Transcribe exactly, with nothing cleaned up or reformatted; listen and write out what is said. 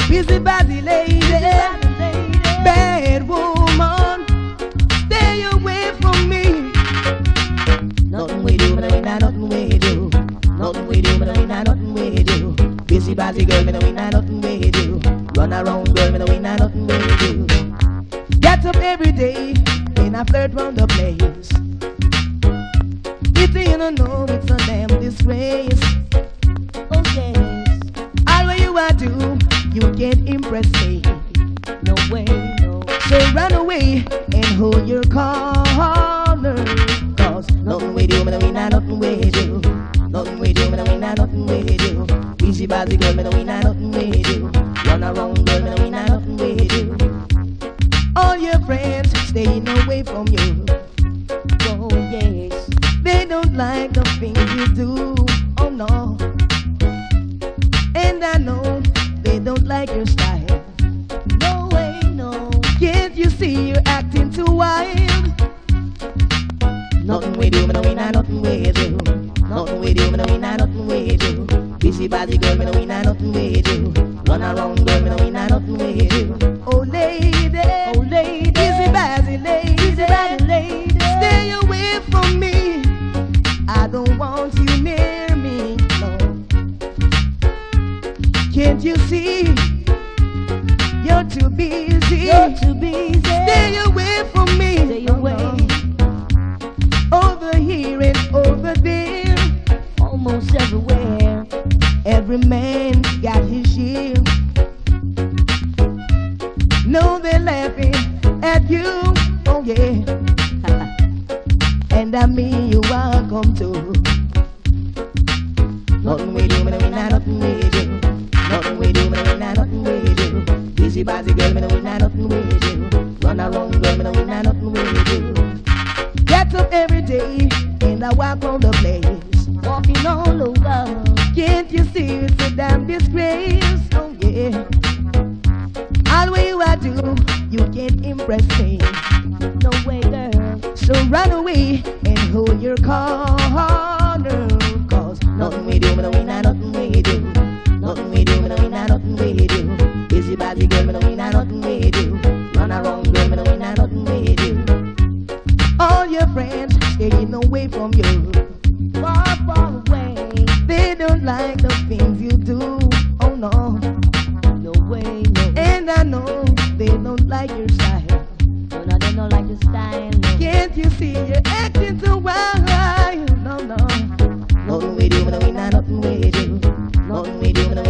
Busy body lady, bad woman, stay away from me. Nothing we do, but we not nothing we do. Nothing we do, but we not nothing we do. Busy body girl, but we not nothing we do. Run around girl, but we not nothing we do. Get up every day, and I flirt round the place. If you don't know, it's a damn disgrace. Oh yes, all what you are do, you can't impress me. No way, no. So run away and hold your corner. Cause nothing we do, man, we not nothing we do. Nothing we do, man, we not nothing we do. Easy body girl, man, we not nothing we do. Run around girl, man, we not nothing we do. All your friends staying away from you. Oh yes, they don't like the things you do. Oh no, and I know they don't like your style. No way, no. Can't you see you're acting too wild? Nothing we do, man, we not nothing we do. Nothing we do, man, we not nothing we do. Busy body girl, man, we not nothing we do. Run around girl, man, we not nothing we do. Oh lady, oh lady, busy body lady, busy body lady, stay away from me. I don't want you near me, no. Can't you see? You're too busy. You're too busy. Stay away from me. Stay away. Over here and over there, almost everywhere. Every man got his share. No, they're laughing at you. Oh yeah. And I mean you welcome too. Nothing we do, man, we not nothing we do. Nothing we do, man, we not nothing we do. Busy body girl, man, we not nothing we do. Run around girl, man, we not nothing we do. Get up every day and I walk on the place, walking all over. Can't you see it's a damn disgrace? Oh yeah. All way you I do, you can't impress me. No way, girl. So run away and hold your corner. Cause nothing we do, man, we not nothing we do. Nothing we do, man, we not nothing we do. Busy body girl, man, we not nothing we do. Run around girl, man, we not nothing we do. All your friends staying away from you, far, far away. They don't like the things you do. Oh no, no way, no. And I know they don't like your style. No, no, they don't like your style. No. Can't you see you're acting too wild? No, no. Nothing we do, man, we not nothing we do. Nothing we do, man,